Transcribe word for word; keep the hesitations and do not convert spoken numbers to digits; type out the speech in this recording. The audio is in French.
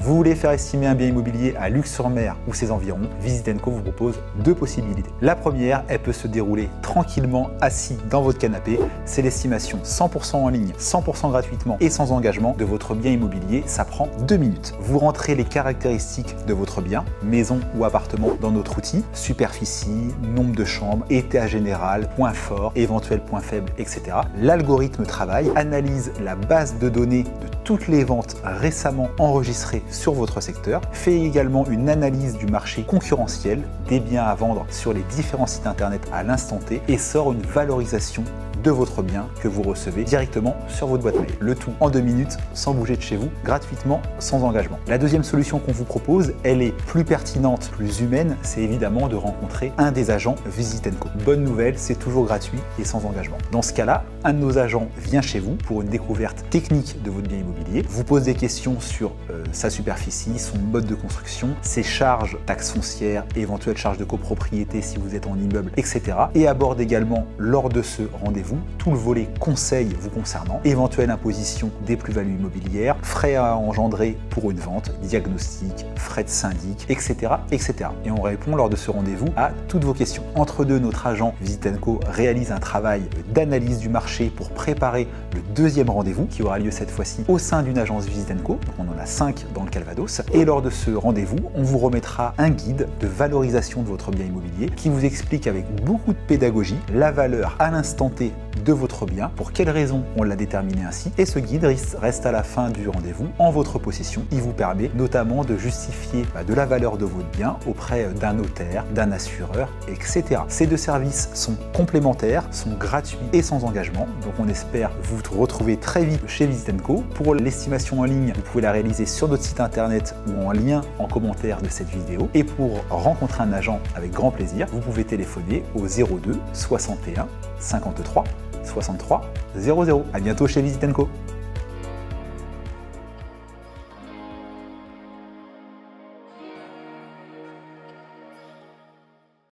Vous voulez faire estimer un bien immobilier à Luc-sur-Mer ou ses environs, Visite Co vous propose deux possibilités. La première, elle peut se dérouler tranquillement assis dans votre canapé. C'est l'estimation cent pour cent en ligne, cent pour cent gratuitement et sans engagement de votre bien immobilier. Ça prend deux minutes. Vous rentrez les caractéristiques de votre bien, maison ou appartement, dans notre outil, superficie, nombre de chambres, état général, points forts, éventuels points faibles, et cetera. L'algorithme travaille, analyse la base de données de toutes les ventes récemment enregistrées sur votre secteur, fait également une analyse du marché concurrentiel des biens à vendre sur les différents sites internet à l'instant T et sort une valorisation de votre bien que vous recevez directement sur votre boîte mail. Le tout en deux minutes, sans bouger de chez vous, gratuitement, sans engagement. La deuxième solution qu'on vous propose, elle est plus pertinente, plus humaine, c'est évidemment de rencontrer un des agents Visite Co. Bonne nouvelle, c'est toujours gratuit et sans engagement. Dans ce cas-là, un de nos agents vient chez vous pour une découverte technique de votre bien immobilier, vous pose des questions sur euh, sa superficie, son mode de construction, ses charges, taxes foncières, éventuelles charges de copropriété si vous êtes en immeuble, et cetera. Et aborde également lors de ce rendez-vous tout le volet conseil vous concernant, éventuelle imposition des plus-values immobilières, frais à engendrer pour une vente, diagnostic, frais de syndic, et cetera, et cetera. Et on répond lors de ce rendez-vous à toutes vos questions. Entre deux, notre agent Visite Co réalise un travail d'analyse du marché pour préparer le deuxième rendez-vous qui aura lieu cette fois-ci au sein d'une agence Visite Co. Donc on en a cinq dans le Calvados. Et lors de ce rendez-vous, on vous remettra un guide de valorisation de votre bien immobilier qui vous explique avec beaucoup de pédagogie la valeur à l'instant T de votre bien, pour quelles raisons on l'a déterminé ainsi, et ce guide reste à la fin du rendez-vous en votre possession. Il vous permet notamment de justifier bah, de la valeur de votre bien auprès d'un notaire, d'un assureur, et cetera. Ces deux services sont complémentaires, sont gratuits et sans engagement, donc on espère vous retrouver très vite chez Visite Co. Pour l'estimation en ligne, vous pouvez la réaliser sur notre site internet ou en lien en commentaire de cette vidéo, et pour rencontrer un agent avec grand plaisir, vous pouvez téléphoner au zéro deux soixante et un cinquante-trois soixante-trois zéro zéro. À bientôt chez Visite Co.